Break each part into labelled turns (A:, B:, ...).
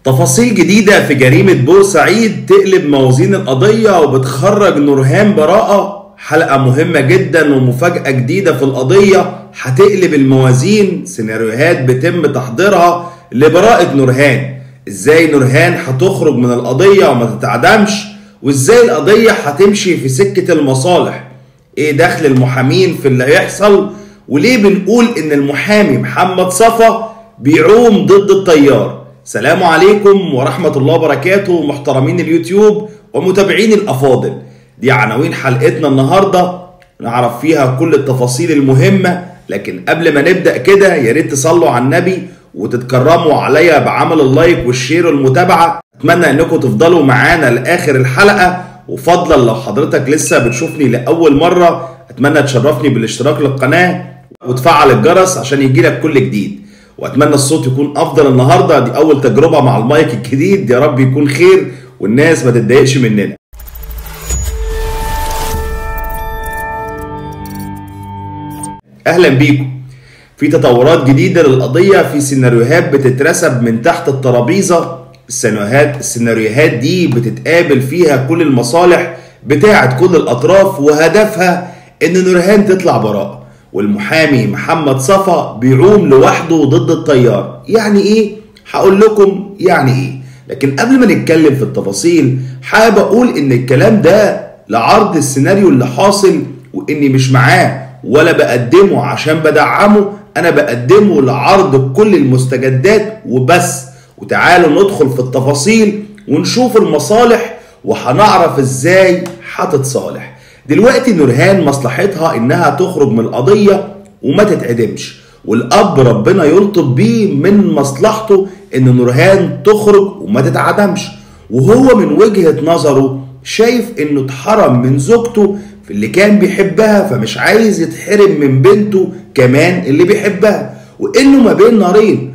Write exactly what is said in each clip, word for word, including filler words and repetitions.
A: تفاصيل جديدة في جريمة بورسعيد تقلب موازين القضية وبتخرج نورهان براءة. حلقة مهمة جدا ومفاجأة جديدة في القضية هتقلب الموازين. سيناريوهات بتم تحضيرها لبراءة نورهان. ازاي نورهان هتخرج من القضية وما تتعدمش، وازاي القضية هتمشي في سكة المصالح. ايه دخل المحامين في اللي هيحصل، وليه بنقول ان المحامي محمد صفا بيعوم ضد التيار. سلام عليكم ورحمة الله وبركاته محترمين اليوتيوب ومتابعين الأفاضل. دي عناوين حلقتنا النهاردة نعرف فيها كل التفاصيل المهمة، لكن قبل ما نبدأ كده يا ريت تصلوا على النبي وتتكرموا عليا بعمل اللايك والشير والمتابعة. أتمنى أنكم تفضلوا معانا لآخر الحلقة، وفضلا لو حضرتك لسه بتشوفني لأول مرة أتمنى تشرفني بالاشتراك للقناة وتفعل الجرس عشان يجيلك كل جديد. واتمنى الصوت يكون افضل النهارده، دي اول تجربه مع المايك الجديد، يا رب يكون خير والناس ما تتضايقش مننا. اهلا بيكم. في تطورات جديده للقضيه، في سيناريوهات بتترسب من تحت الترابيزه. السيناريوهات السيناريوهات دي بتتقابل فيها كل المصالح بتاعه كل الاطراف، وهدفها ان نورهان تطلع براءه، والمحامي محمد صفا بيعوم لوحده ضد التيار. يعني ايه؟ هقول لكم يعني ايه، لكن قبل ما نتكلم في التفاصيل حابب اقول ان الكلام ده لعرض السيناريو اللي حاصل، واني مش معاه ولا بقدمه عشان بدعمه، انا بقدمه لعرض كل المستجدات وبس. وتعالوا ندخل في التفاصيل ونشوف المصالح وهنعرف ازاي هتتصالح. دلوقتي نورهان مصلحتها انها تخرج من القضية وما تتعدمش، والاب ربنا يلطف بيه من مصلحته ان نورهان تخرج وما تتعدمش. وهو من وجهة نظره شايف انه اتحرم من زوجته في اللي كان بيحبها، فمش عايز يتحرم من بنته كمان اللي بيحبها، وانه ما بين نارين،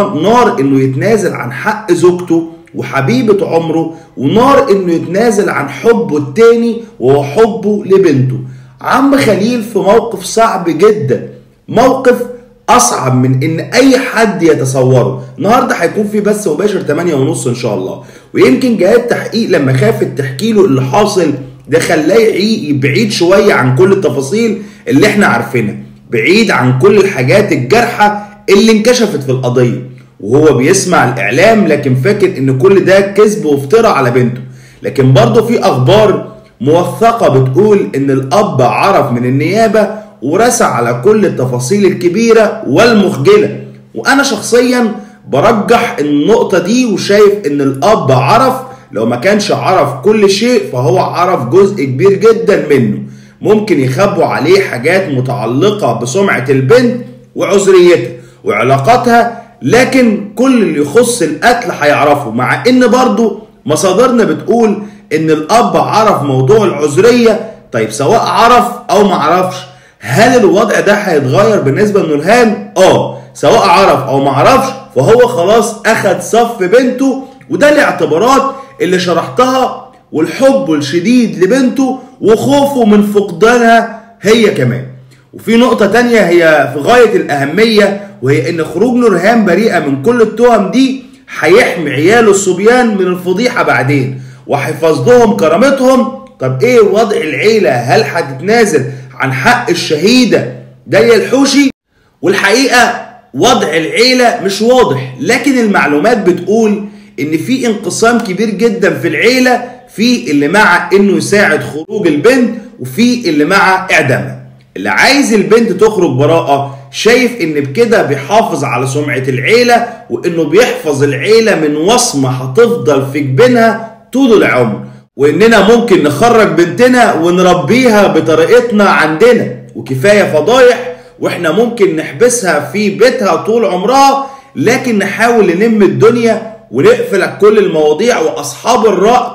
A: نار انه يتنازل عن حق زوجته وحبيبة عمره، ونار انه يتنازل عن حبه التاني وهو حبه لبنته. عم خليل في موقف صعب جدا، موقف اصعب من ان اي حد يتصوره. النهارده هيكون في بث مباشر تمانية ونص ان شاء الله، ويمكن جهات تحقيق لما خافت تحكي له اللي حاصل ده خلاه بعيد شويه عن كل التفاصيل اللي احنا عارفينها، بعيد عن كل الحاجات الجارحه اللي انكشفت في القضيه، وهو بيسمع الاعلام لكن فاكر ان كل ده كذب وافتراء على بنته. لكن برضه في اخبار موثقه بتقول ان الاب عرف من النيابه ورسى على كل التفاصيل الكبيره والمخجله. وانا شخصيا برجح النقطه دي وشايف ان الاب عرف، لو ما كانش عرف كل شيء فهو عرف جزء كبير جدا منه. ممكن يخبوا عليه حاجات متعلقه بسمعه البنت وعذريتها وعلاقاتها، لكن كل اللي يخص القتل هيعرفه. مع ان برضو مصادرنا بتقول ان الاب عرف موضوع العذرية. طيب سواء عرف او ما عرفش، هل الوضع ده هيتغير بالنسبة لنورهان؟ اه، سواء عرف او ما عرفش فهو خلاص اخد صف بنته، وده الاعتبارات اللي شرحتها، والحب الشديد لبنته وخوفه من فقدانها هي كمان. وفي نقطة تانية هي في غاية الأهمية، وهي إن خروج نورهان بريئة من كل التهم دي هيحمي عياله الصبيان من الفضيحة بعدين، وهيحفظ لهم كرامتهم. طب إيه وضع العيلة؟ هل هتتنازل عن حق الشهيدة داليا الحوشي؟ والحقيقة وضع العيلة مش واضح، لكن المعلومات بتقول إن في انقسام كبير جدا في العيلة، في اللي مع إنه يساعد خروج البنت وفي اللي مع إعدامها. اللي عايز البنت تخرج براءة شايف ان بكده بيحافظ على سمعة العيلة، وانه بيحفظ العيلة من وصمة هتفضل في جبينها طول العمر، واننا ممكن نخرج بنتنا ونربيها بطريقتنا عندنا، وكفاية فضايح واحنا ممكن نحبسها في بيتها طول عمرها، لكن نحاول نلم الدنيا ونقفل كل المواضيع. واصحاب الرأي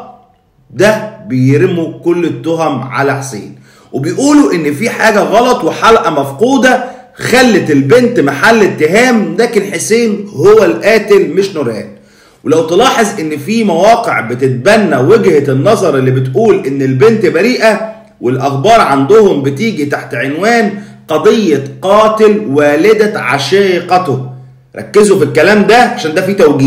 A: ده بيرموا كل التهم على حسين، وبيقولوا ان في حاجة غلط وحلقة مفقودة خلت البنت محل اتهام، لكن حسين هو القاتل مش نورهان. ولو تلاحظ ان في مواقع بتتبنى وجهة النظر اللي بتقول ان البنت بريئة، والاخبار عندهم بتيجي تحت عنوان قضية قاتل والدة عشيقته. ركزوا في الكلام ده عشان ده فيه توجيه.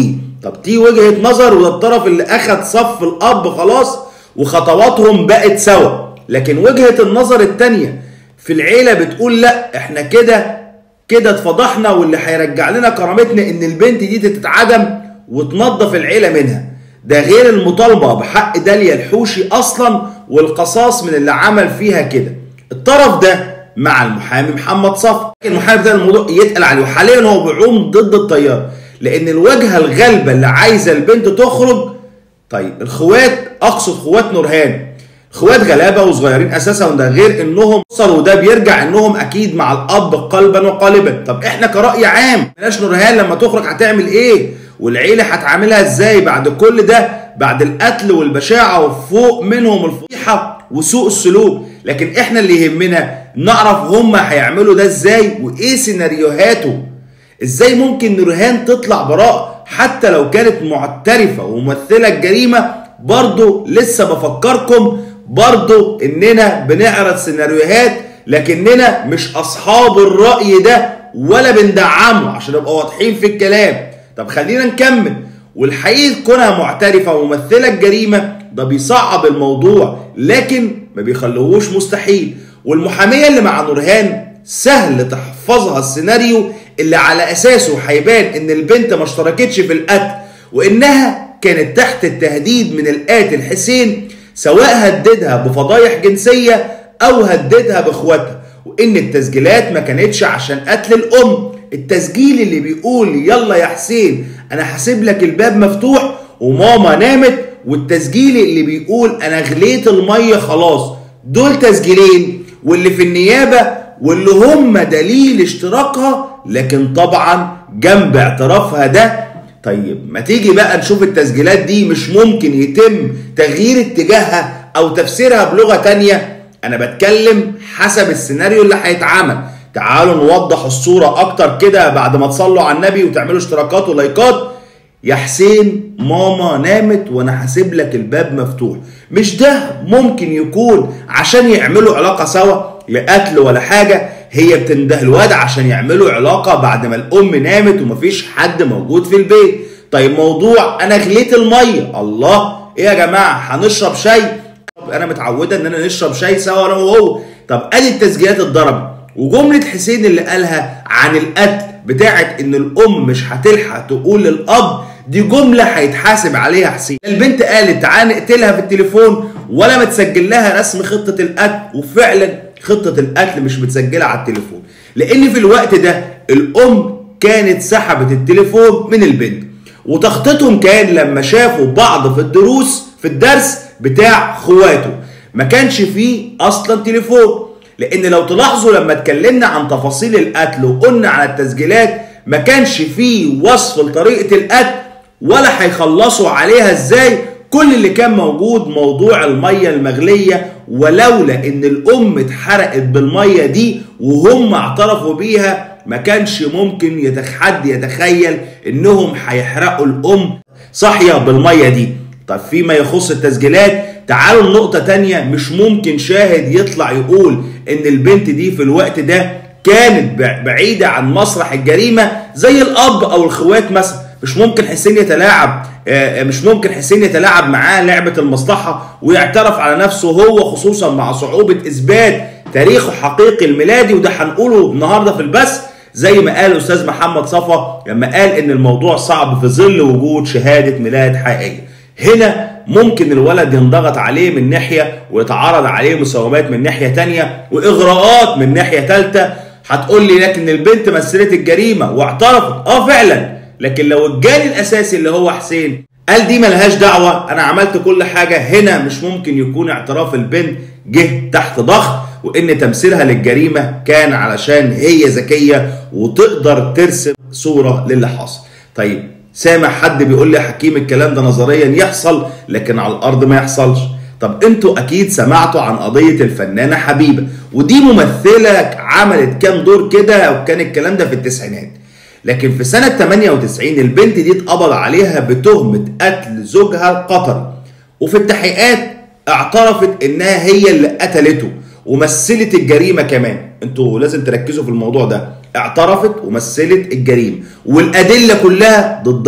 A: طب دي وجهة نظر، وده الطرف اللي اخد صف الاب خلاص وخطواتهم بقت سوا. لكن وجهة النظر التانية في العيلة بتقول لا، احنا كده كده اتفضحنا، واللي هيرجع لنا كرامتنا ان البنت دي تتعدم وتنظف العيلة منها. ده غير المطالبة بحق داليا الحوشي اصلا والقصاص من اللي عمل فيها كده. الطرف ده مع المحامي محمد صفا، المحامي بتاع الموضوع يتقل عليه، وحاليا هو بيعوم ضد التيار، لان الواجهة الغالبة اللي عايزة البنت تخرج. طيب الخوات، اقصد خوات نورهان، خوات غلابه وصغيرين اساسا، وده غير انهم وصلوا، وده بيرجع انهم اكيد مع الاب قلبا وقالبا. طب احنا كرأي عام بلاش نورهان لما تخرج هتعمل ايه؟ والعيله هتعاملها ازاي بعد كل ده؟ بعد القتل والبشاعه وفوق منهم الفضيحه وسوء السلوك. لكن احنا اللي يهمنا نعرف هم هيعملوا ده ازاي وايه سيناريوهاته. ازاي ممكن نورهان تطلع براءه حتى لو كانت معترفه وممثله الجريمه؟ برضو لسه بفكركم برضو اننا بنعرض سيناريوهات، لكننا مش اصحاب الرأي ده ولا بندعمه عشان نبقى واضحين في الكلام. طب خلينا نكمل. والحقيقة كونها معترفة وممثلة الجريمة ده بيصعب الموضوع، لكن ما بيخلوهوش مستحيل. والمحامية اللي مع نورهان سهل تحفظها السيناريو اللي على اساسه هيبان ان البنت ما اشتركتش في القتل، وانها كانت تحت التهديد من القاتل حسين، سواء هددها بفضايح جنسية او هددها باخواتها، وان التسجيلات ما كانتش عشان قتل الام. التسجيل اللي بيقول يلا يا حسين انا هسيب لك الباب مفتوح وماما نامت، والتسجيل اللي بيقول انا غليت المية خلاص، دول تسجيلين واللي في النيابة واللي هم دليل اشتراكها، لكن طبعا جنب اعترافها ده. طيب ما تيجي بقى نشوف التسجيلات دي مش ممكن يتم تغيير اتجاهها او تفسيرها بلغة تانية؟ انا بتكلم حسب السيناريو اللي هيتعمل. تعالوا نوضح الصورة اكتر كده بعد ما تصلوا على النبي وتعملوا اشتراكات ولايكات. يا حسين ماما نامت وانا هسيب لك الباب مفتوح، مش ده ممكن يكون عشان يعملوا علاقة سوا لقتل ولا حاجة؟ هي بتنده الواد عشان يعملوا علاقة بعد ما الام نامت ومفيش حد موجود في البيت. طيب موضوع انا غليت المية، الله ايه يا جماعة هنشرب شاي؟ طب انا متعودة ان انا نشرب شاي سوا انا وهو. طب ادي التسجيلات اتضربت، وجملة حسين اللي قالها عن القتل بتاعت ان الام مش هتلحق تقول للاب، دي جملة هيتحاسب عليها حسين. البنت قالت تعالى نقتلها في التليفون ولا متسجل لها رسم خطة القتل، وفعلا خطة القتل مش متسجلة على التليفون، لان في الوقت ده الام كانت سحبت التليفون من البنت. وتخطيطهم كان لما شافوا بعض في الدروس في الدرس بتاع خواته ما كانش فيه اصلا تليفون، لان لو تلاحظوا لما اتكلمنا عن تفاصيل القتل وقلنا على التسجيلات ما كانش فيه وصف لطريقة القتل ولا هيخلصوا عليها ازاي. كل اللي كان موجود موضوع المية المغلية، ولولا ان الام اتحرقت بالمية دي وهم اعترفوا بيها ما كانش ممكن حد يتخيل انهم هيحرقوا الام صاحية بالمية دي. طب فيما يخص التسجيلات تعالوا لنقطة تانية. مش ممكن شاهد يطلع يقول ان البنت دي في الوقت ده كانت بعيدة عن مسرح الجريمة زي الاب او الخوات مثلا. مش ممكن حسين يتلاعب مش ممكن حسين يتلاعب معاه لعبة المصلحة ويعترف على نفسه هو، خصوصا مع صعوبة اثبات تاريخه حقيقي الميلادي، وده هنقوله النهارده في البث زي ما قال الاستاذ محمد صفا لما قال ان الموضوع صعب في ظل وجود شهادة ميلاد حقيقية. هنا ممكن الولد ينضغط عليه من ناحية ويتعرض عليه مساومات من ناحية تانية واغراءات من ناحية تالتة. هتقول لي لكن البنت مثلت الجريمة واعترفت، اه فعلا، لكن لو الجاني الاساسي اللي هو حسين قال دي ملهاش دعوة انا عملت كل حاجة، هنا مش ممكن يكون اعتراف البنت جه تحت ضغط، وان تمثيلها للجريمة كان علشان هي ذكية وتقدر ترسم صورة للي حصل. طيب سامع حد بيقول لي حكيم الكلام ده نظريا يحصل لكن على الارض ما يحصلش. طب انتوا اكيد سمعتوا عن قضية الفنانة حبيبة، ودي ممثلة عملت كام دور كده، وكان الكلام ده في التسعينات. لكن في سنة ثمانية وتسعين البنت دي اتقبض عليها بتهمة قتل زوجها القطري، وفي التحقيقات اعترفت انها هي اللي قتلته ومثلت الجريمة كمان. انتوا لازم تركزوا في الموضوع ده، اعترفت ومثلت الجريمة والادلة كلها ضدها،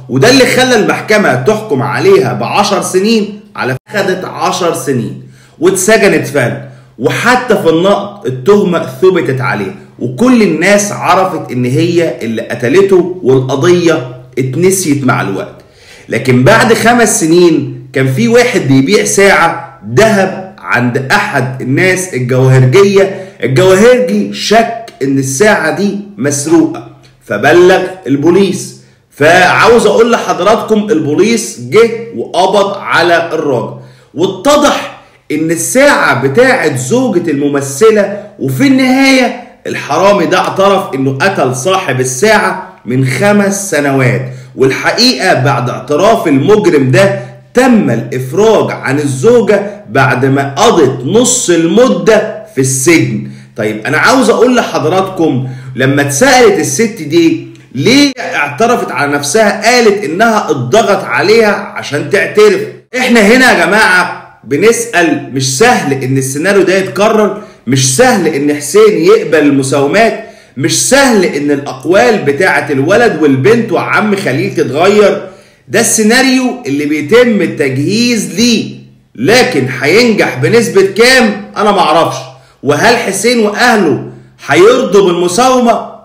A: وده اللي خلى المحكمة تحكم عليها بعشر سنين، على خدت عشر سنين واتسجنت فعلا، وحتى في النقض التهمة ثبتت عليه وكل الناس عرفت ان هي اللي قتلته والقضية اتنسيت مع الوقت. لكن بعد خمس سنين كان في واحد بيبيع ساعة ذهب عند احد الناس الجواهرجية، الجواهرجي شك ان الساعة دي مسروقة فبلغ البوليس. فعاوز اقول لحضراتكم البوليس جه وقبض على الراجل، واتضح ان الساعة بتاعت زوجة الممثلة، وفي النهاية الحرامي ده اعترف انه قتل صاحب الساعة من خمس سنوات. والحقيقة بعد اعتراف المجرم ده تم الافراج عن الزوجة بعد ما قضت نص المدة في السجن. طيب انا عاوز اقول لحضراتكم لما اتسألت الست دي ليه اعترفت على نفسها، قالت انها اتضغط عليها عشان تعترف. احنا هنا يا جماعة بنسأل، مش سهل ان السيناريو ده يتكرر، مش سهل ان حسين يقبل المساومات، مش سهل ان الاقوال بتاعة الولد والبنت وعم خليل تتغير. ده السيناريو اللي بيتم التجهيز ليه، لكن هينجح بنسبة كام انا معرفش. وهل حسين واهله هيرضوا بالمساومة؟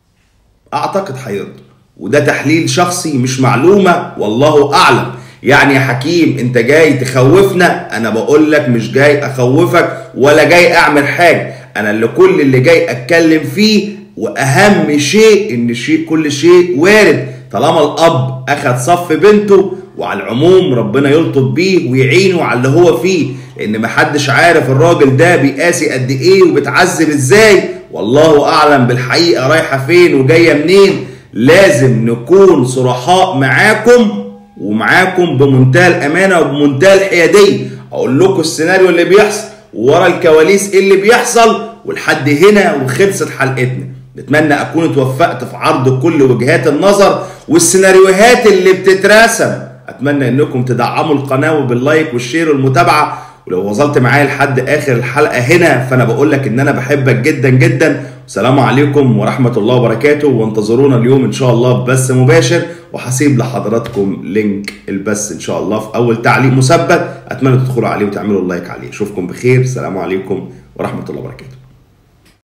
A: اعتقد هيرضوا، وده تحليل شخصي مش معلومة والله اعلم. يعني يا حكيم انت جاي تخوفنا؟ انا بقول لك مش جاي اخوفك ولا جاي اعمل حاجة، انا اللي كل اللي جاي اتكلم فيه، واهم شيء ان شيء كل شيء وارد طالما الاب اخد صف بنته. وعلى العموم ربنا يلطف بيه ويعينه على اللي هو فيه، لان محدش عارف الراجل ده بيقاسي قد ايه وبتعذب ازاي، والله اعلم بالحقيقة رايحة فين وجاية منين. لازم نكون صرحاء معاكم ومعاكم بمنتهى الامانة وبمنتهى الحيادية، اقول لكم السيناريو اللي بيحصل ورا الكواليس ايه اللي بيحصل. ولحد هنا وخلصت حلقتنا، نتمنى اكون اتوفقت في عرض كل وجهات النظر والسيناريوهات اللي بتترسم. اتمنى انكم تدعموا القناه باللايك والشير والمتابعه، ولو وصلت معايا لحد اخر الحلقه هنا فانا بقول لك ان انا بحبك جدا جدا. والسلام عليكم ورحمه الله وبركاته، وانتظرونا اليوم ان شاء الله ببث مباشر، وهسيب لحضراتكم لينك البث ان شاء الله في اول تعليق مثبت، اتمنى تدخلوا عليه وتعملوا اللايك عليه. اشوفكم بخير، السلام عليكم ورحمه الله وبركاته.